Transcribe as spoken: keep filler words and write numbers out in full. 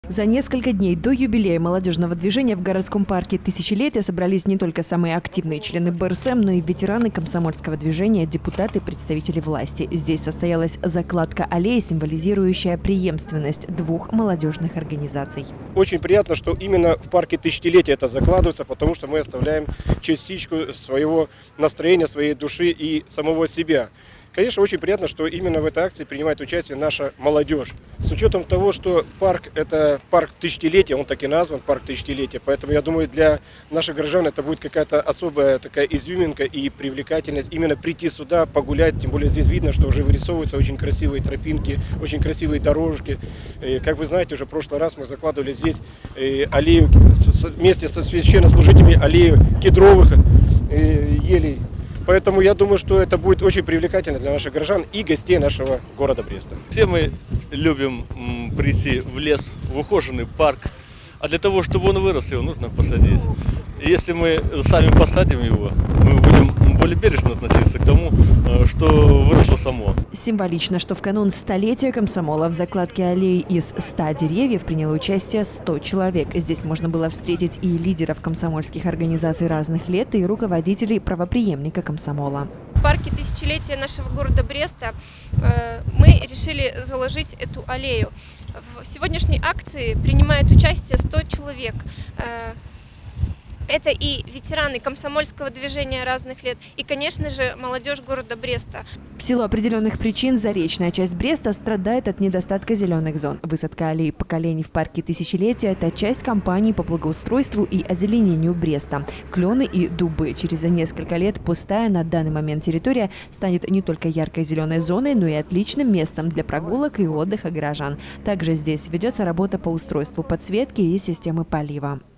За несколько дней до юбилея молодежного движения в городском парке «Тысячелетия» собрались не только самые активные члены бэ эр эс эм, но и ветераны комсомольского движения, депутаты и представители власти. Здесь состоялась закладка аллеи, символизирующая преемственность двух молодежных организаций. Очень приятно, что именно в парке «Тысячелетия» это закладывается, потому что мы оставляем частичку своего настроения, своей души и самого себя. Конечно, очень приятно, что именно в этой акции принимает участие наша молодежь. С учетом того, что парк – это парк тысячелетия, он так и назван, парк тысячелетия, поэтому я думаю, для наших горожан это будет какая-то особая такая изюминка и привлекательность именно прийти сюда, погулять, тем более здесь видно, что уже вырисовываются очень красивые тропинки, очень красивые дорожки. И, как вы знаете, уже в прошлый раз мы закладывали здесь аллею вместе со священнослужителями, аллею кедровых елей. Поэтому я думаю, что это будет очень привлекательно для наших горожан и гостей нашего города Бреста. Все мы любим прийти в лес, в ухоженный парк, а для того, чтобы он вырос, его нужно посадить. И если мы сами посадим его, мы будем более бережно относиться к тому, что выросло само. Символично, что в канун столетия комсомола в закладке аллеи из ста деревьев приняло участие сто человек. Здесь можно было встретить и лидеров комсомольских организаций разных лет, и руководителей правопреемника комсомола. В парке «Тысячелетия» нашего города Бреста э, мы решили заложить эту аллею. В сегодняшней акции принимает участие сто человек. Э, Это и ветераны комсомольского движения разных лет, и, конечно же, молодежь города Бреста. В силу определенных причин заречная часть Бреста страдает от недостатка зеленых зон. Высадка аллеи поколений в парке «Тысячелетия» – это часть кампании по благоустройству и озеленению Бреста. Клены и дубы. Через несколько лет пустая на данный момент территория станет не только яркой зеленой зоной, но и отличным местом для прогулок и отдыха горожан. Также здесь ведется работа по устройству подсветки и системы полива.